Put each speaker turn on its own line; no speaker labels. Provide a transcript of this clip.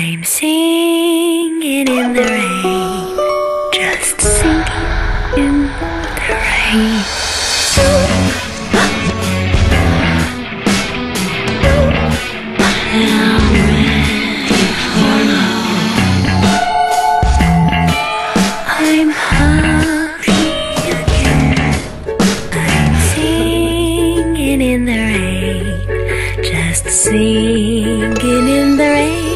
I'm singing in the rain, just singing in the rain. I'm ready for love. I'm happy again. I'm singing in the rain, just singing in the rain.